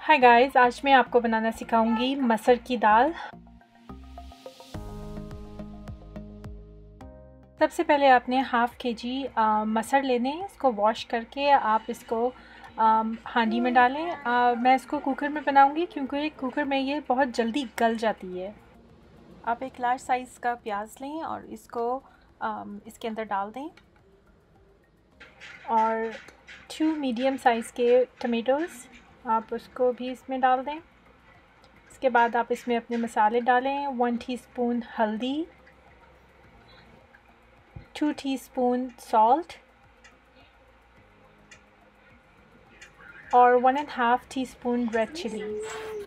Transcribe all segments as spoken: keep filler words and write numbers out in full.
Hi guys, आज मैं आपको बनाना सिखाऊंगी मसर की दाल। सबसे पहले आपने हाफ़ के जी मसर लेने हैं। इसको वॉश करके आप इसको हांडी में डालें। आ, मैं इसको कुकर में बनाऊंगी क्योंकि कुकर में ये बहुत जल्दी गल जाती है। आप एक लार्ज साइज़ का प्याज लें और इसको आ, इसके अंदर डाल दें और टू मीडियम साइज़ के टमेटोज़ आप उसको भी इसमें डाल दें। इसके बाद आप इसमें अपने मसाले डालें। वन टीस्पून हल्दी, टू टीस्पून सॉल्ट और one and half teaspoon red chillies.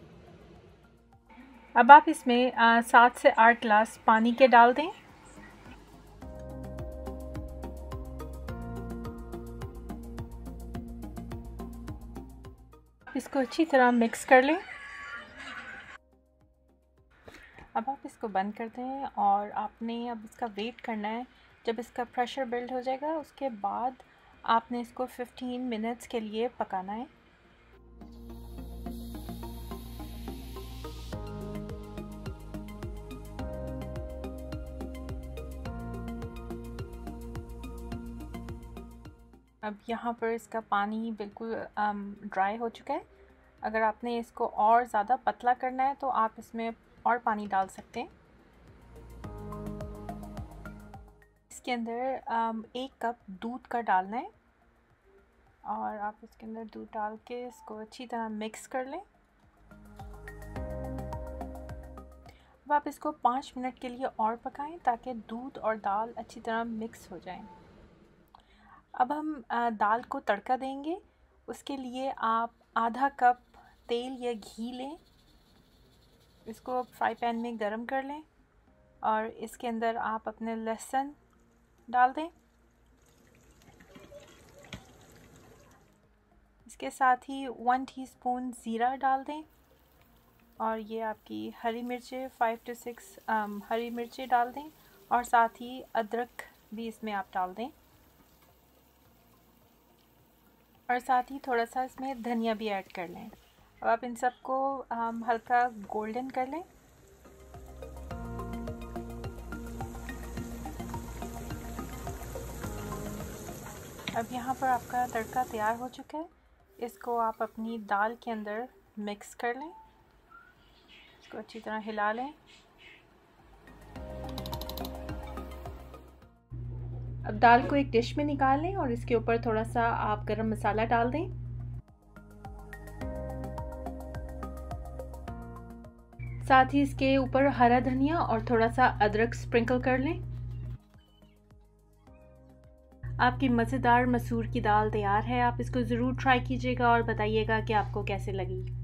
अब आप इसमें आ, सात से आठ ग्लास पानी के डाल दें। इसको अच्छी तरह मिक्स कर लें। अब आप इसको बंद कर दें और आपने अब इसका वेट करना है। जब इसका प्रेशर बिल्ड हो जाएगा उसके बाद आपने इसको फिफ्टीन मिनट्स के लिए पकाना है। अब यहाँ पर इसका पानी बिल्कुल ड्राई हो चुका है। अगर आपने इसको और ज़्यादा पतला करना है तो आप इसमें और पानी डाल सकते हैं। इसके अंदर एक कप दूध का डालना है और आप इसके अंदर दूध डाल के इसको अच्छी तरह मिक्स कर लें। अब आप इसको पाँच मिनट के लिए और पकाएं ताकि दूध और दाल अच्छी तरह मिक्स हो जाएं। अब हम दाल को तड़का देंगे। उसके लिए आप आधा कप तेल या घी लें। इसको फ्राई पैन में गरम कर लें और इसके अंदर आप अपने लहसुन डाल दें। इसके साथ ही वन टीस्पून ज़ीरा डाल दें और ये आपकी हरी मिर्चें फाइव टू सिक्स हरी मिर्चें डाल दें और साथ ही अदरक भी इसमें आप डाल दें और साथ ही थोड़ा सा इसमें धनिया भी ऐड कर लें। अब आप इन सबको um, हल्का गोल्डन कर लें। अब यहाँ पर आपका तड़का तैयार हो चुका है। इसको आप अपनी दाल के अंदर मिक्स कर लें। इसको अच्छी तरह हिला लें। अब दाल को एक डिश में निकाल लें और इसके ऊपर थोड़ा सा आप गरम मसाला डाल दें। साथ ही इसके ऊपर हरा धनिया और थोड़ा सा अदरक स्प्रिंकल कर लें। आपकी मज़ेदार मसूर की दाल तैयार है। आप इसको ज़रूर ट्राई कीजिएगा और बताइएगा कि आपको कैसे लगी।